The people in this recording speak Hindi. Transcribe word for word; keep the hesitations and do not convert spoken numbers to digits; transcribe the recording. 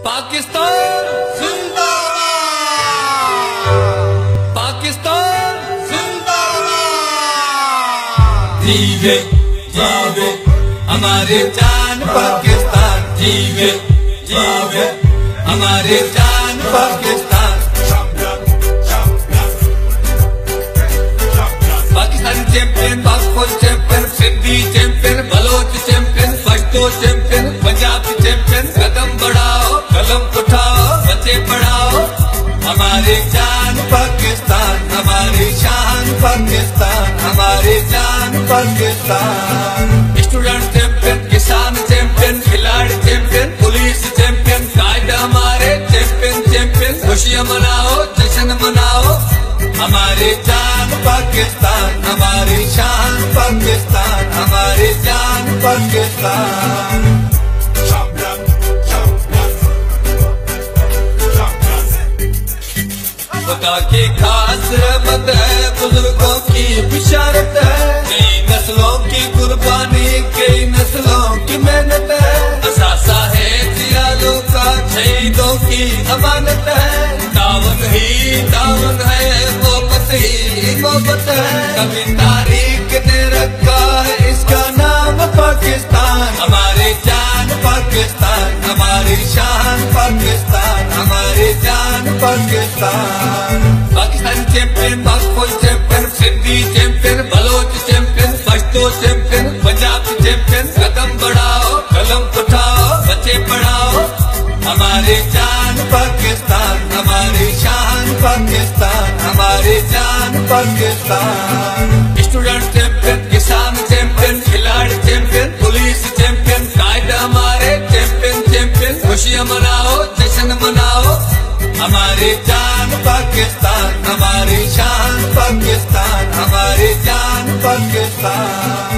पाकिस्तान जिंदाबाद, पाकिस्तान जिंदाबाद। जीवे जीवे हमारे जान पाकिस्तान, जीवे जीवे हमारे जान Pakistan. Pakistani champion, Pak champion, Sindhi champion, Baloch champion, Pashto champion, Punjabi champion. कदम बढ़ाओ, कलम उठाओ, बच्चे पढ़ाओ। हमारे जान पाकिस्तान, हमारी शान पाकिस्तान, हमारे जान पाकिस्तान। स्टूडेंट चैंपियन, किसान चैंपियन, खिलाड़ी चैंपियन, पुलिस चैंपियन, कायद हमारे चैंपियन चैंपियन। खुशियाँ मनाओ, जश्न मनाओ। हमारे जान पाकिस्तान, हमारी शान पाकिस्तान, हमारी जान पाकिस्तान। खुदा की खास रहमत है, बुजुर्गों की बिशारत है। कई नस्लों की कुर्बानी, कई नस्लों की मेहनत है। असासा है जियालों का, शहीदों की अमानत है। दावन ही दावन है, मोहब्बत ही मोहब्बत है। कभी तारीख ने रखा है इसका नाम पाकिस्तान। हमारी जान पाकिस्तान, हमारी शान पाकिस्तान, हमारी जान Pakistan. Pakistan champion, Pak champion, Sindhi champion, Baloch champion, Pashto champion, Punjabi champion. कदम बढ़ाओ, कलम उठाओ, बच्चे पढ़ाओ। हमारी जान पाकिस्तान, हमारी शान पाकिस्तान, हमारी जान पाकिस्तान। स्टूडेंट चैंपियन, किसान चैंपियन, खिलाड़ी चैंपियन, पुलिस चैंपियन, कायद हमारे चैंपियन चैंपियन। खुशियाँ मनाओ, जश्न मनाओ। हमारी जान पाकिस्तान, हमारी शान पाकिस्तान, हमारी जान पाकिस्तान।